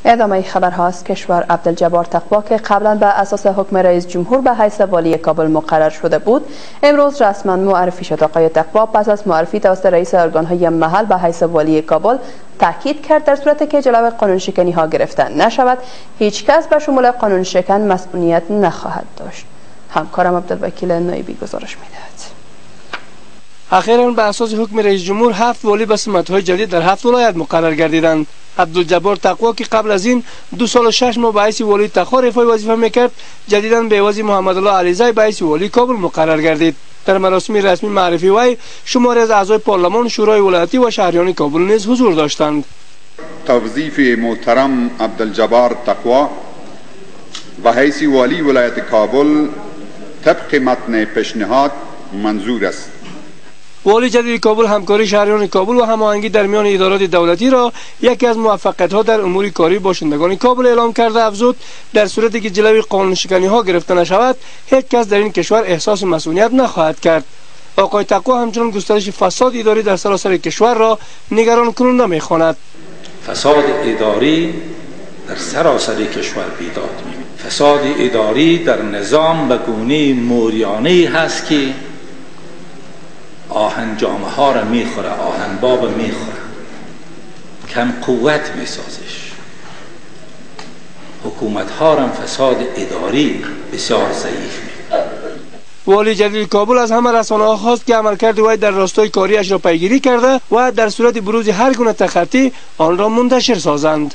ادامه خبر هاست. کشور عبدالجبار تقوا که قبلا به اساس حکم رئیس جمهور به حیث والی کابل مقرر شده بود، امروز رسما معرفی شد. آقای تقوا پس از معرفی توسط رئیس ارگان‌های محل به حیث والی کابل تاکید کرد در صورتی که جلوی قانون شکنی ها گرفته نشود، هیچ کس به شمول قانون شکن مسئولیت نخواهد داشت. همکارم عبدالوکیل نایبی گزارش می‌دهد. اخیراً به اساس حکم رئیس جمهور 7 والی به سمت‌های جدید در 7 ولایت مقرر گردیدند. عبدالجبار تقوا که قبل از این 2 سال و 6 ماه به حیث والی تخار رفاه وظیفه میکرد، جدیداً به عوض محمد الله علیزی به حیث والی کابل مقرر گردید. در مراسم رسمی معرفی وی شماری از اعضای پارلمان، شورای ولایتی و شهریان کابل نیز حضور داشتند. توظیف محترم عبدالجبار تقوا به حیث والی ولایت کابل طبق متن پیشنهاد منظور است. والی جدید کابل همکاری شهریان کابل و هماهنگی در میان ادارات دولتی را یکی از موفقیت‌ها در امور کاری باشندگان کابل اعلام کرده افزود در صورتی که جلوی قانون شکنی ها گرفته نشود، هیچ کس در این کشور احساس مسئولیت نخواهد کرد. آقای تقوا همچنین گسترش فساد اداری در سراسر کشور را نگران کننده می‌خواند. فساد اداری در سراسر کشور پیداد می‌شود. فساد اداری در نظام به گونه موریانه‌ای هست که آهن جامه ها را میخوره، آهن باب میخوره، کم قوت میسازش. حکومت ها را فساد اداری بسیار ضعیف میکنه. والی جدید کابل از همه رسانه ها خواست که عملکرد وی در راستای کاریش را پیگیری کرده و در صورت بروز هر گونه تخطی آن را منتشر سازند.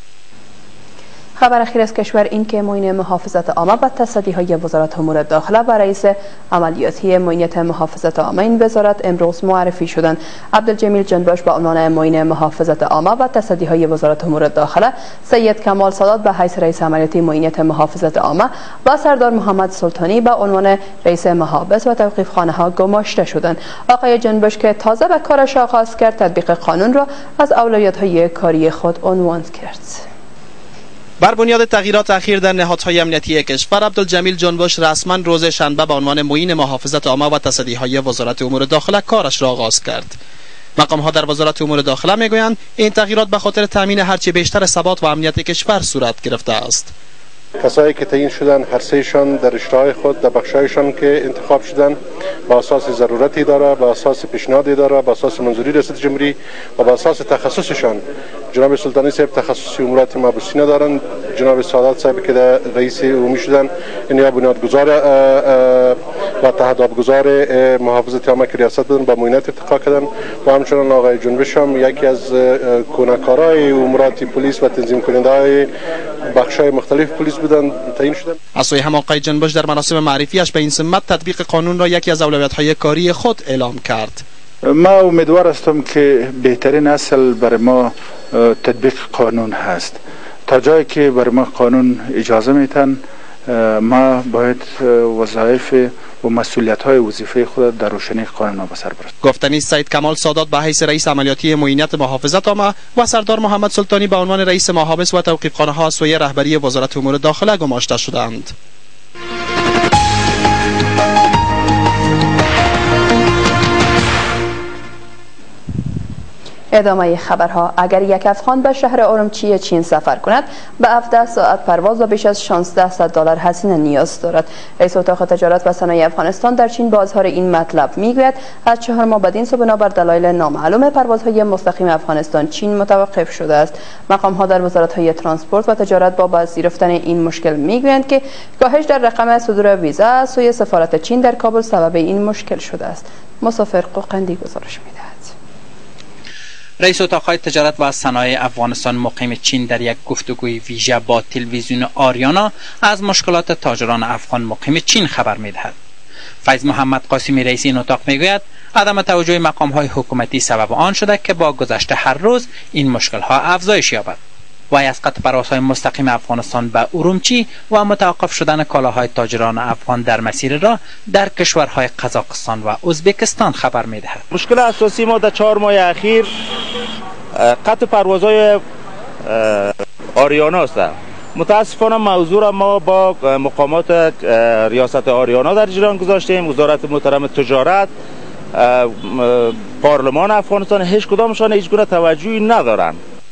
خبر اخیر از کشور این که معین محافظت عامه و تصدیهای وزارت امور داخله و رئیس عملیاتی معینیت محافظت عامه این وزارت امروز معرفی شدند. عبدالجمیل جنبش به عنوان معین محافظت عامه و تصدیهای وزارت امور داخله، سید کمال سادات به حیث رئیس عملیاتی معینیت محافظت عامه و سردار محمد سلطانی به عنوان رئیس محابس و توقیفخانه ها گماشته شدند. آقای جنبش که تازه به کارش آغاز کرد، تطبیق قانون را از اولویت‌های کاری خود عنوان کرد. بر بنیاد تغییرات اخیر در نهادهای امنیتی کشور، عبدالجمیل جنبش رسما روز شنبه به عنوان معین محافظت عامه و تصدیهای وزارت امور داخله کارش را آغاز کرد. مقام‌ها در وزارت امور داخله میگویند این تغییرات به خاطر تامین هرچه بیشتر ثبات و امنیت کشور صورت گرفته است. کسایی که تعیین شدن هر سهشان در رشته‌های خود در بخشایشان که انتخاب شدن با اساس ضرورتی داره، با اساس پیشنهادی داره، با اساس منظوری ریاست جمهوری و با اساس تخصصشان. جناب سلطانی صاحب تخصصی امورات مبوسینه دارن، جناب سادات صاحب که در رئیس عمومی شدن این بنیادگذار و تهدابگذار محافظت عامه که ریاست بدن با معینات ارتقا کردن و همچنان آقای جنبش هم یکی از کنکارای امورات پلیس و تنظیم کننده‌های بخش‌های مختلف پلیس بودن تعیین شدن. از سوی هم آقای جنبش در مراسم معرفیش به این سمت تطبیق قانون را یکی از اولویت‌های کاری خود اعلام کرد. ما امیدوار هستم که بهترین اصل برای ما تطبیق قانون هست. تا جایی که برای ما قانون اجازه میتن، ما باید وظایف و مسئولیت‌های وظیفه خود در روشنی قانون به سر برد. گفتنی سید کمال سادات به حیث رئیس عملیاتی معینیت محافظت عامه و سردار محمد سلطانی به عنوان رئیس محابس و توقیفخانه ها از سوی رهبری وزارت امور داخله گماشته شدند. ادامه خبرها. اگر یک افغان به شهر اورمچی چین سفر کند، به 17 ساعت پرواز و بیش از $1600 هزینه نیاز دارد. رئیس اتاق تجارت و صنایع افغانستان در چین با اظهار این مطلب میگوید از 4 ماه بعد این سو بنابر دلایل نامعلوم پروازهای مستقیم افغانستان چین متوقف شده است. مقام ها در وزارت‌های ترانسپورت و تجارت با پذیرفتن این مشکل میگویند که کاهش در رقم صدور ویزا از سوی سفارت چین در کابل سبب این مشکل شده است. مسافر قوقندی گزارش می‌دهد. رئیس اتاق تجارت و صنایع افغانستان مقیم چین در یک گفتگوی ویژه با تلویزیون آریانا از مشکلات تاجران افغان مقیم چین خبر می‌دهد. فیض محمد قاسمی رئیس این اتاق میگوید عدم توجه مقام‌های حکومتی سبب آن شده که با گذشت هر روز این مشکل‌ها افزایش یابد. وی از قطع پروازهای مستقیم افغانستان به اورمچی و متوقف شدن کالاهای تاجران افغان در مسیر راه در کشورهای قزاقستان و ازبکستان خبر می‌دهد. مشکل اساسی ما در 4 ماه اخیر قطع پروازهای آریانا است. متاسفانه موضوع را ما با مقامات ریاست آریانا در جریان گذاشتیم. وزارت محترم تجارت، پارلمان افغانستان هیچ کدامشان هیچ گونه توجهی ندارند.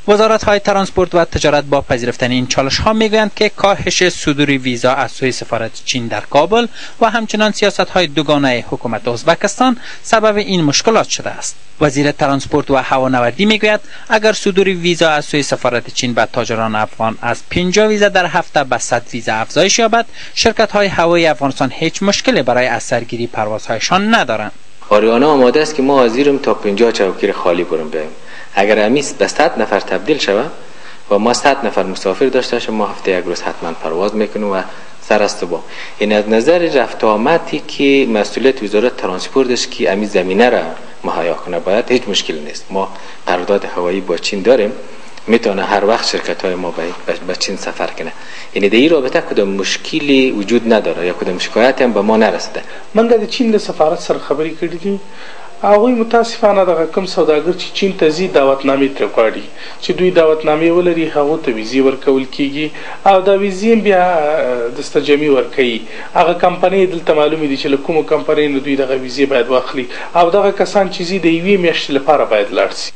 وزارت‌های ترانسپورت و تجارت با پذیرفتن این چالش‌ها می‌گویند که کاهش صدور ویزا از سوی سفارت چین در کابل و همچنان سیاست‌های دوگانه حکومت ازبکستان سبب این مشکلات شده است. وزیر ترانسپورت و هوانوردی می‌گوید اگر صدور ویزا از سوی سفارت چین به تاجران افغان از 50 ویزا در هفته به 100 ویزا افزایش یابد، شرکت‌های هوایی افغانستان هیچ مشکلی برای از سرگیری پروازهایشان ندارند. آریانا آماده است که ما حاضریم تا 50 چوکیر خالی بریم بریم. اگر امیس به 100 نفر تبدیل شود و ما 100 نفر مسافر داشته باشیم، ما هفته یک روز حتما پرواز میکنیم و سر است با این از نظر رفت آمدی که مسئولیت وزارت ترانسپورت است که امی زمینه را مهیا کنه، باید هیچ مشکلی نیست. ما قرارداد هوایی با چین داریم، میتونه هر وقت شرکت های ما به چین سفر کنه. یعنی در این رابطه کدام مشکلی وجود نداره یا کدام شکایتی هم به ما نرسیده. من د چین د سفارت سره خبرې کړې دي. هغوی متاسفانه دغه کوم سوداګر چې چین ته ځي دعوتنامې ترې غواړي چې دوی دعوتنامې ولري، هغو ته ویزې ورکول کیږي او دا ویزې بیا دستجمي ورکوي. هغه کمپنۍ دلته معلومې دي چې له کومو کمپنیو دوی دغه ویزې باید واخلي او دغه کسان چې ځي د یوې میاشتې لپاره باید لاړ شي.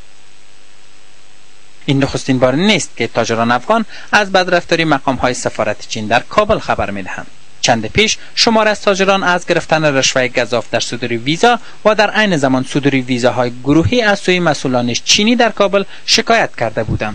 این نخستین بار نیست که تاجران افغان از بدرفتاری مقام‌های سفارت چین در کابل خبر می‌دهند. چند پیش شمار از تاجران از گرفتن رشوه گزاف در صدور ویزا و در عین زمان صدور ویزاهای گروهی از سوی مسئولان چینی در کابل شکایت کرده بودند.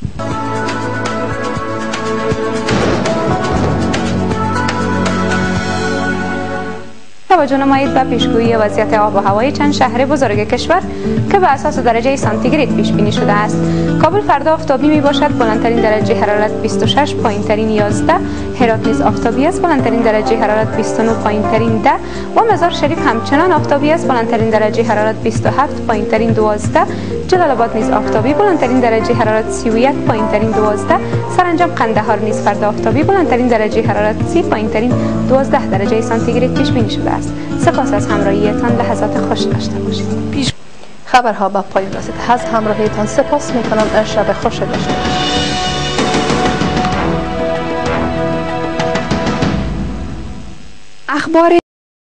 توجه نمایید به پیشگویی وضعیت آب و هوای چند شهر بزرگ کشور که بر اساس درجه سانتیگراد پیش بینی شده است. کابل فردا آفتابی می باشد، بلندترین درجه حرارت 26، پایینترین 11. هرات نیز آفتابی است، بلندترین درجه حرارت 29، پایینترین 10. و مزار شریف همچنان آفتابی است، بلندترین درجه حرارت 27، پایینترین 12. جلال آباد نیز آفتابی، بلندترین درجه حرارت 31، پایینترین 12. سرانجام قندهار نیز فردا آفتابی، بلندترین درجه حرارت 30، پایینترین 12 درجه سانتیگراد پیش بینی شده است. سپاس از همراهیتان، لحظات خوش داشته باشید. خبرها به پایان رسید. از همراهیتان سپاس میکنم. شب خوش داشته باشید. اخبار